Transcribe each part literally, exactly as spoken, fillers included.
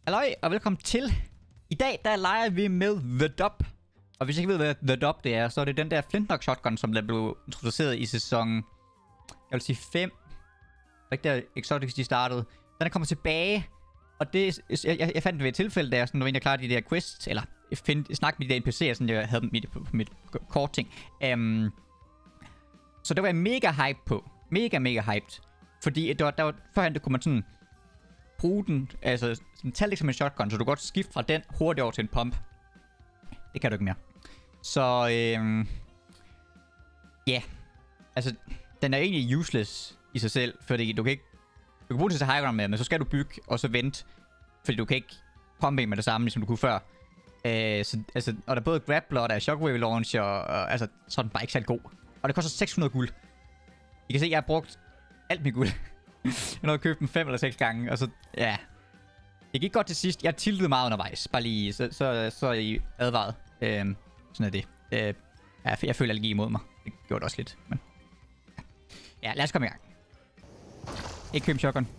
Halløj, og velkommen til. I dag, der leger vi med The Dub. Og hvis I ikke ved, hvad The Dub det er, så er det den der Flintlock Shotgun, som der blev introduceret i sæson... Jeg vil sige fem. Ikke der Exotics, de startede. Den er kommet tilbage. Og det... Jeg, jeg, jeg fandt det ved et tilfælde, da jeg sådan, var inde og klare de der quests. Eller jeg find, snakke med de der N P C'er, sådan jeg havde dem på, på mit kort ting. Um, så det var jeg mega hype på. Mega, mega hyped. Fordi der, der var, førhen, der kunne man sådan... bruge den, altså tage det som en shotgun, så du kan godt skifte fra den hurtigt over til en pump. Det kan du ikke mere. Så, øhm... ja. Yeah. Altså, den er egentlig useless i sig selv, fordi du kan ikke... Du kan bruge den til high ground med, men så skal du bygge, og så vente. Fordi du kan ikke pumpe med det samme, ligesom du kunne før. Øh, så, altså, og der er både grappler, og der er shockwave launcher, og altså, så er den bare ikke særlig god. Og det koster seks hundrede guld. I kan se, jeg har brugt alt mit guld. Jeg nåede at købe dem fem eller seks gange, og så, ja. Det gik godt til sidst. Jeg tiltede meget undervejs. Bare lige, så, så, så er I advaret. Øhm, sådan er det. Øh, jeg, jeg føler allergi imod mig. Det gjorde det også lidt, men... Ja, lad os komme i gang. Ikke købe shotgun.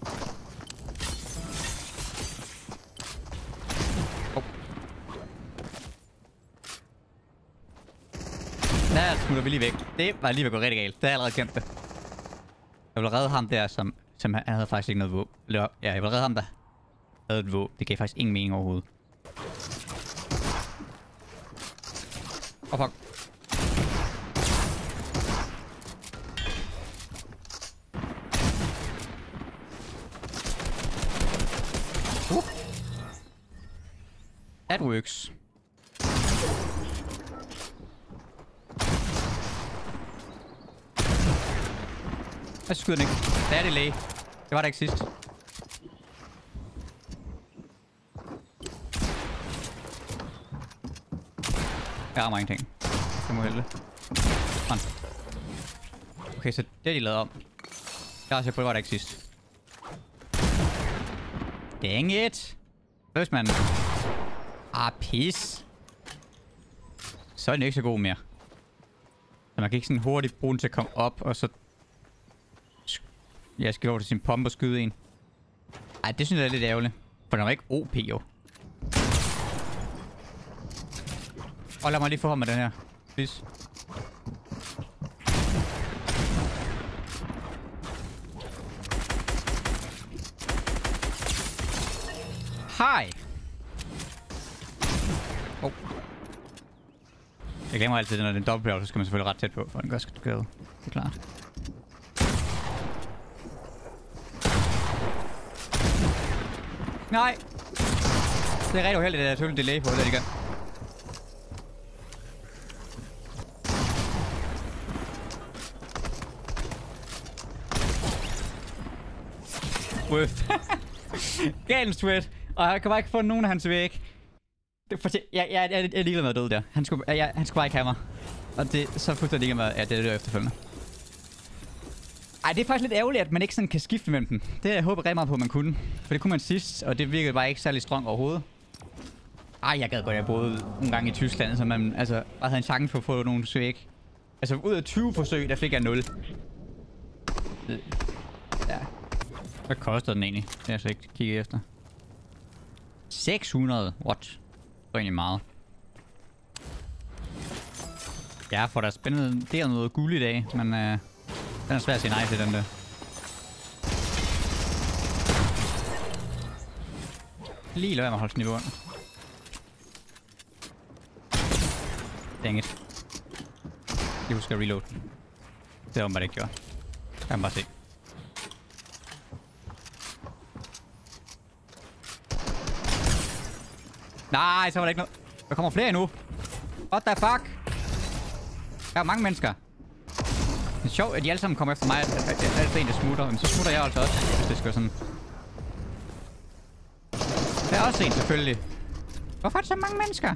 Oh. Der smutter vi lige væk. Det var lige ved at gå rigtig galt. Det har jeg allerede kendt det. Jeg vil redde ham der, som... Som han havde faktisk ikke noget våben. Eller, ja, jeg vil redde ham, der havde et våben. Det gav faktisk ingen mening overhovedet. Åh, oh, fuck. Uh. That works. Jeg skyder den ikke. Der er det læge. Det var der ikke sidst. Jeg rammer ingenting. Jeg må hælde. Okay, så det er de lavet om. Jeg er sikker på, det var der ikke sidst. Dang it! Løs, mand. Ah, pis. Så er den ikke så god mere. Så man kan ikke sådan hurtigt bruge den til at komme op, og så... Jeg skal over til sin pump og skyde en. Ej, det synes jeg er lidt ærgerligt. For den var ikke O P, jo. Og lad mig lige få ham med den her. Please. Hej! Oh. Jeg glemmer altid, når det er en dobbeltplayer, så skal man selvfølgelig ret tæt på, for den gør skade. Det er klart. Nej! Det er rigtig uheldigt, at jeg tog en delay på det igen. Worth. Galen sweat. Og jeg kan bare ikke få nogen af hans væg. Det for, jeg, jeg, jeg, jeg er ligeglad med at døde der. Han skulle, jeg, han skulle bare ikke have mig. Og det så fuldstændig ligeglad med, at det er det efterfølgende. Ej, det er faktisk lidt ærgerligt, at man ikke sådan kan skifte mellem dem. Det jeg håber rigtig meget på, at man kunne. For det kunne man sidst, og det virkede bare ikke særlig strong overhovedet. Ej, jeg gad godt, at jeg boede en gang i Tyskland, så man altså bare havde en chance for at få nogle svæg. Altså, ud af tyve forsøg, der fik jeg nul. Ja. Hvad koster den egentlig? Det har jeg så ikke kigget efter. seks hundrede? What? Det var egentlig meget. Ja, for der er spændende... Det er noget guld i dag, men... Øh Den er svær at sige nej til, den der. Lige lad være med at holde snit under. Dang it. Jeg husker at reload. Det var bare det ikke gjorde. Jeg kan bare se. Nej, så var der ikke noget. Der kommer flere endnu. What the fuck? Der er mange mennesker. Det er sjovt, at de alle sammen kommer efter mig, at det er en, der smutter. Men så smutter jeg altså også, hvis det skal sådan. Der er også en, selvfølgelig. Hvorfor er der så mange mennesker?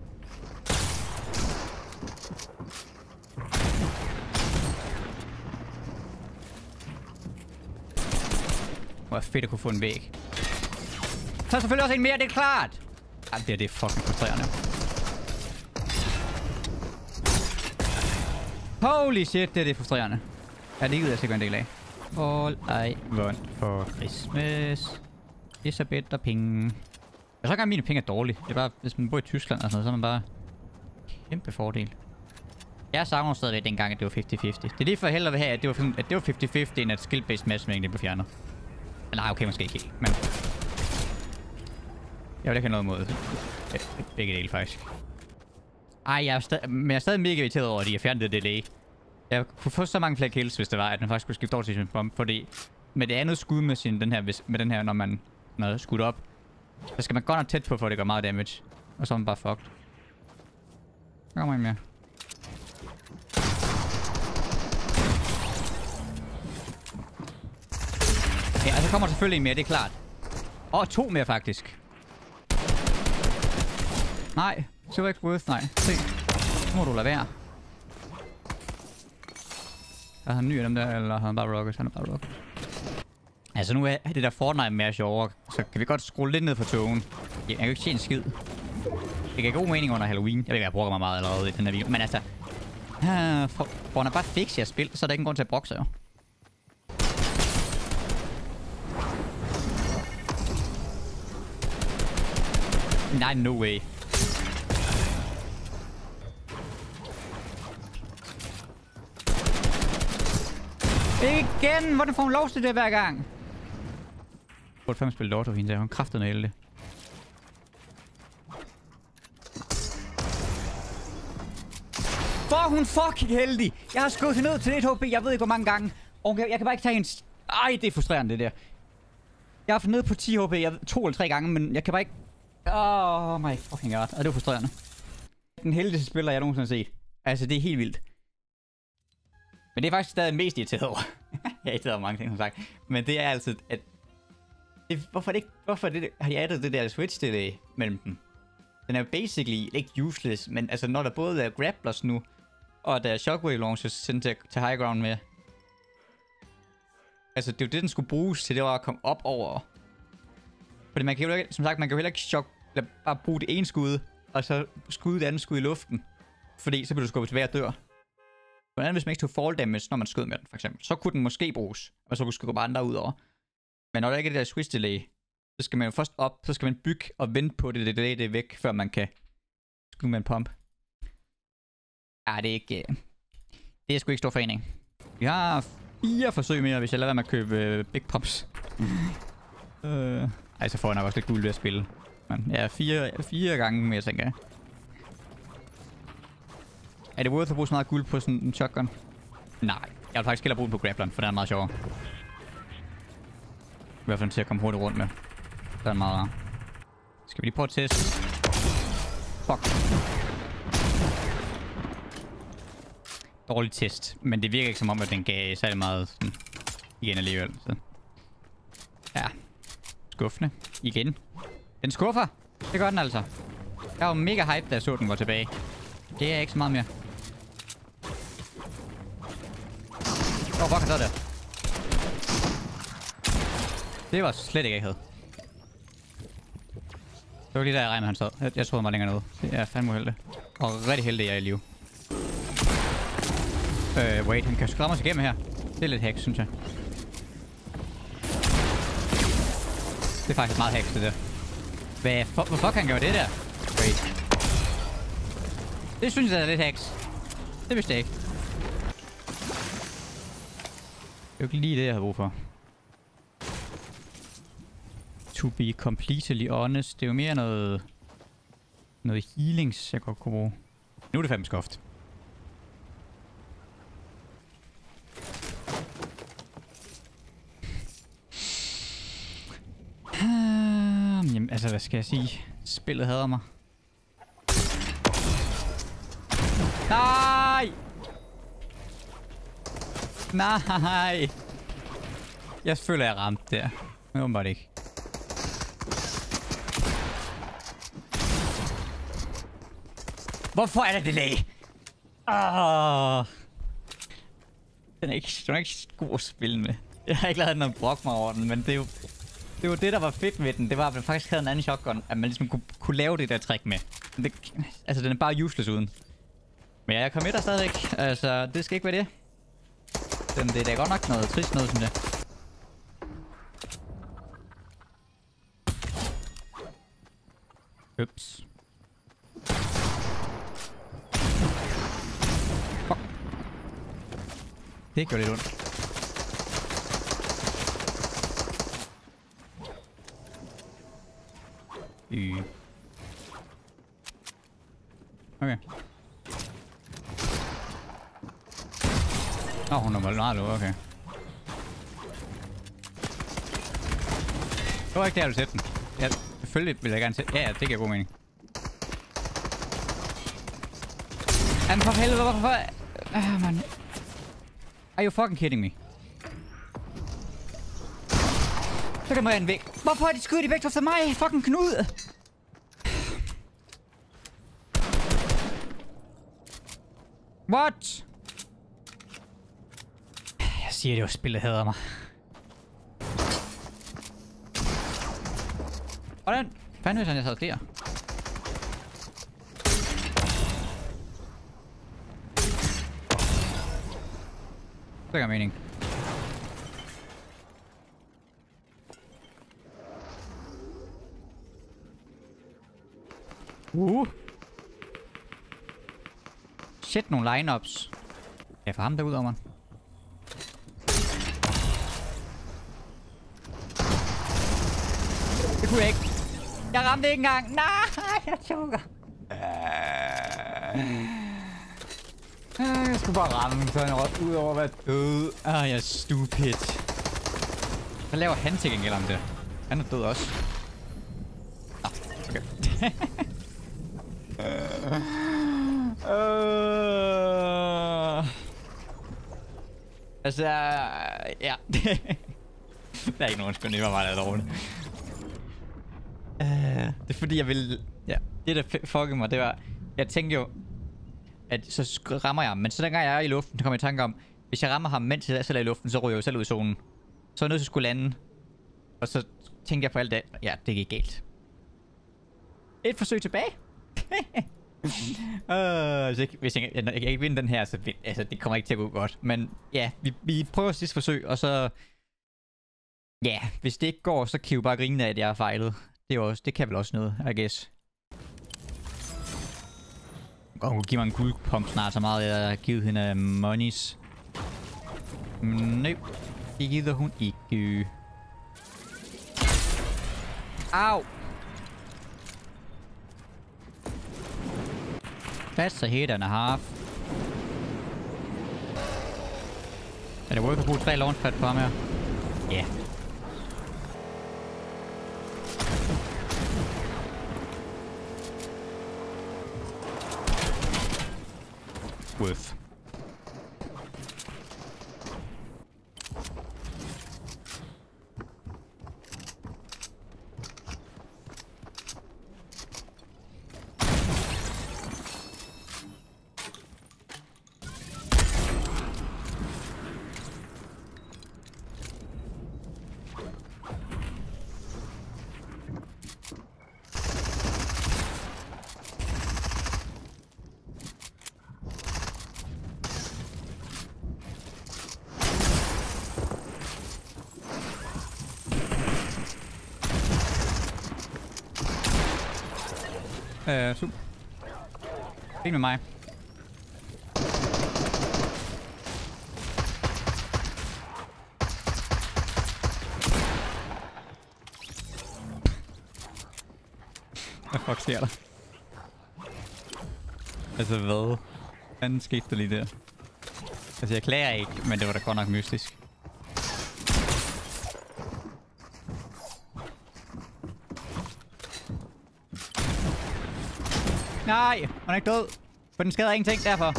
Hvor er fedt at kunne få en væg. Så er selvfølgelig også en mere, det er klart. Ej, det er det fucking frustrerende. Holy shit, det er det frustrerende. Ja, det gider jeg sikkert en del af. All I want for Christmas is a bit of ping. Jeg tror ikke, at mine penge er dårlige. Det er bare, hvis man bor i Tyskland og sådan noget, så er man bare... Kæmpe fordel. Jeg savner stadigvæk dengang, at det var halvtreds halvtreds. Det er lige for hellere have, at det var, sådan, at det var halvtreds halvtreds, end at skill-based matchmaking blev fjernet. Eller nej, okay, måske ikke helt, men... Jeg vil ikke have noget mod begge dele, faktisk. Ej, jeg er, stadig, men jeg er stadig mega irriteret over, at de har fjernet det delay. Jeg kunne få så mange flere kills, hvis det var, at den faktisk skulle skifte over til sin bomb, fordi... Med det andet skud med, sin, den her, hvis, med den her, når man når skudt op, så skal man godt nok tæt på, for det gør meget damage. Og så er man bare fucked. Der kommer en mere. Ja, så kommer selvfølgelig en mere, det er klart. Og to mere, faktisk. Nej, så ikke worth, nej. Se, nu må du lade være. Er han ny af dem der, eller har han bare rocket? Han er bare rocket. Altså nu er det der Fortnite mere sjovere, så kan vi godt skrue lidt ned for togen. Jeg kan jo ikke se en skid. Det kan god mening under Halloween. Jeg ved ikke, jeg brokker mig meget allerede i den her video. Men altså... Uh, for, for han er bare fix jeg spil, så er der ikke en grund til at brokke sig jo. Nej, no way. Igen! Hvordan får hun lov til det hver gang? Jeg burde fandme spille Lotto hende der. Hun kræfter noget elde. For hun fucking heldig! Jeg har skudt hende ned til et H P. Jeg ved ikke hvor mange gange. Og jeg, jeg kan bare ikke tage hendes... Ej, det er frustrerende det der. Jeg har fået ned på ti H P. Jeg to eller tre gange, men jeg kan bare ikke... Oh my fucking god. Og det er frustrerende. Den heldigste spiller, jeg nogensinde har set. Altså, det er helt vildt. Men det er faktisk stadig mest irriteret over. Jeg er irriteret over mange ting, som sagt. Men det er altså, at... Det, hvorfor det ikke... Hvorfor det, har de addet det der switch delay mellem dem? Den er basically ikke useless, men altså når der både er grapplers nu, og der er shockwave launches sendt til, til high ground med. Altså det er jo det, den skulle bruges til, det var at komme op over. Fordi man kan jo ikke, som sagt, man kan jo heller ikke shock, eller bare bruge det ene skud, og så skyde det andet skud i luften. Fordi så bliver du skubbet tilbage og dør. Hvordan hvis man ikke tog fall damage, når man skød med den, for eksempel. Så kunne den måske bruges, og så kunne du skubbe andre ud over. Men når der ikke er det der switch delay, så skal man jo først op, så skal man bygge og vente på det, det delay det er væk, før man kan skyde med en pump. Ja, det er ikke... Det er sgu ikke stor forening. Vi har fire forsøg mere, hvis jeg lader være med at købe uh, big pumps. øh... Ej, så får jeg nok også lidt guld ved at spille. Men ja, fire, fire gange mere, tænker jeg. Er det worth at bruge så meget guld på sådan en shotgun? Nej, jeg vil faktisk hellere bruge den på grappleren, for den er meget sjovere. I hvert fald til at komme hurtigt rundt med. Det er meget rart. Skal vi lige prøve at teste? Fuck. Dårlig test. Men det virker ikke som om, at den gav særlig meget sådan, igen alligevel. Så. Ja. Skuffende. Igen. Den skuffer. Det gør den altså. Jeg var mega hype, da jeg så den var tilbage. Det er ikke så meget mere. Åh, oh, fuck, så der. Det var slet ikke, jeg havde. Det var lige der, jeg regnede, han sad. Jeg, jeg troede, han var længere nede. Det er fandme uheldigt. Og rigtig heldig, jeg er i live. Øh, wait, han kan skræmme os igennem her. Det er lidt hacks, synes jeg. Det er faktisk meget hacks, det der. Hvad for, hvorfor kan han gøre det der? Wait. Det synes jeg er lidt hacks. Det vidste jeg ikke. Det er jo ikke lige det, jeg havde brug for. To be completely honest. Det er jo mere noget... Noget healings, jeg godt kunne bruge. Nu er det fandme skoft. Um, jamen, altså, hvad skal jeg sige? Spillet hader mig. Nej! Nej! Jeg føler, jeg ramte der. Men åbenbart ikke. Hvorfor er der delay? Oh. Den er ikke, den er ikke god at spille med. Jeg har ikke lavet noget brok mig over den, men det er jo... Det var det, der var fedt med den. Det var, at man faktisk havde en anden shotgun. At man ligesom kunne, kunne lave det der trick med. Det, altså, den er bare useless uden. Men jeg kommer med der stadigvæk. Altså, det skal ikke være det. Den, det er da godt nok noget trist noget, synes jeg. Ups. Fuck. Det gjorde lidt ondt. Y. Okay. Åh, oh, hun er meget lå, okay. Det var ikke der, jeg ville sætte den. Ja, selvfølgelig vil jeg gerne sætte... Ja, ja, det giver god mening. Jamen for helvede, hvorfor... Ah, man. Are you fucking kidding me? Så kan man en væk. Hvorfor har de skudt de væk efter mig? Fucking Knud! What? Jeg siger, det jo spillet hader mig. Hvordan fanden hvis han jeg sad der? Det gør mening. Uh. Shit, nogle lineups. Jeg får ham derud over mig. Det kunne jeg ikke. Jeg ramte ikke engang. Nej, jeg choker. Jeg skulle bare ramme, så han råd ud over at være død. Ah, jeg er stupid. Hvad laver han til gengæld om det? Han er død også. Ah, okay. uh, altså, ja. Der er ikke nogen undskyldning, det var meget dårligt. Uh, det er fordi, jeg vil... Ja, det der fuckede mig, det var... Jeg tænkte jo... At så rammer jeg ham, men så dengang jeg er i luften, så kommer jeg i tanke om... Hvis jeg rammer ham, mens jeg selv er i luften, så ryger jeg jo selv ud i zonen. Så er jeg nødt til at skulle lande. Og så tænkte jeg på alt det. Ja, det gik galt. Et forsøg tilbage. uh, så hvis jeg, jeg, jeg kan ikke vinde den her, så vind, altså, det kommer ikke til at gå godt. Men ja, vi, vi prøver sidste forsøg, og så... Ja, hvis det ikke går, så kan vi jo bare grine af, at jeg har fejlet. Det, er også, det kan vel også noget, I guess. Hun kunne give mig en guldpump snart, så meget jeg har givet hende monies. Nej, det gider hun ikke. Au! That's a hit and a half. Er det worth at bruge tre launchpad på ham her? Ja. Yeah. Worth. Øh, super. Fint med mig. Hvad fuck sker der? Altså hvad? Hvad skete der lige der? Altså jeg klager ikke, men det var da godt nok mystisk. Nej, hun er ikke død. For den skader ingenting, derfor.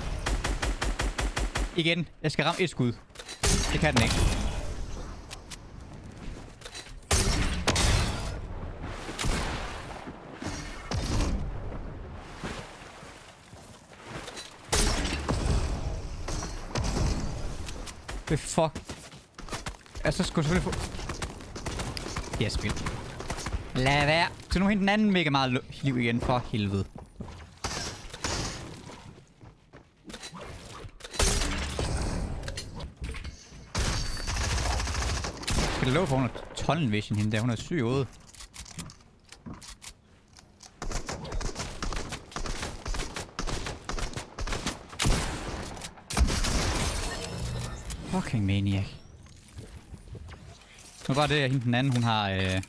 Igen, jeg skal ramme et skud. Det kan den ikke. Det fuck. Altså, skulle jeg selvfølgelig få... Det er spil. Lad være. Så nu hende den anden mega meget liv igen, for helvede. Skal det love for, hun har tunnel vision hende der? Hun er syg ude. Fucking maniac. Nu var det, at hende den anden, hun har øh,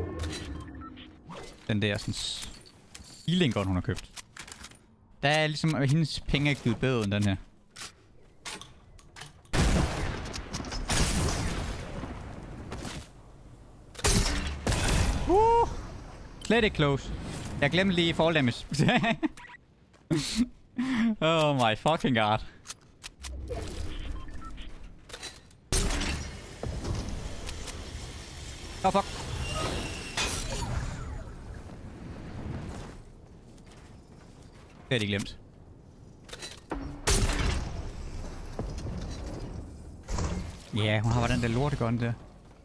den der sådan healing gun, hun har købt. Der er ligesom, at hendes penge er givet bedre end den her. Uh! Slet ikke close. Jeg glemte lige fall damage. Oh my fucking god. Oh fuck. Det er de glemt. Ja, yeah, hun har bare den der lortegun der.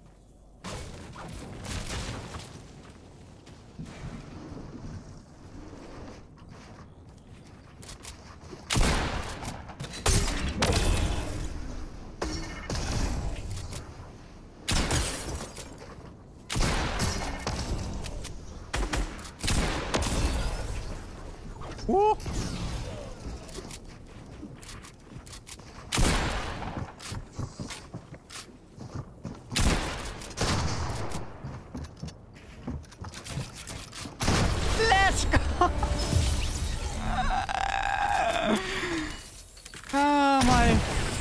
Uh! Let's go! Oh my...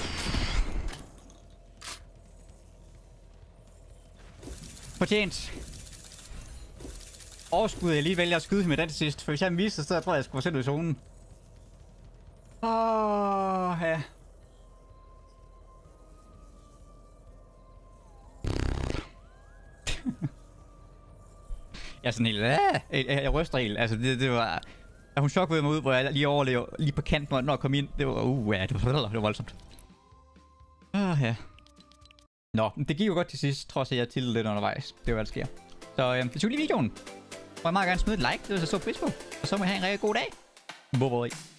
Fortjent. Overskud, jeg lige vælger at skyde med den til sidst. For hvis jeg viser, så tror jeg, jeg skulle sætte ud i zonen. Åh, oh, ja. Jeg er sådan helt... Jeg, jeg, jeg ryster helt. Altså, det, det var... Da hun chokkede mig ud, hvor jeg lige overlever lige på kanten, når jeg kom ind. Det var... Uh, ja, det var, det var voldsomt. Åh, oh, ja. Nå, det gik jo godt til sidst, trods at jeg tillede lidt undervejs. Det var, hvad der sker. Så øh, det var lige videoen. Og jeg meget gerne smide et like, det vil jeg så pris på. Og så må jeg have en rigtig god dag. Bye bye.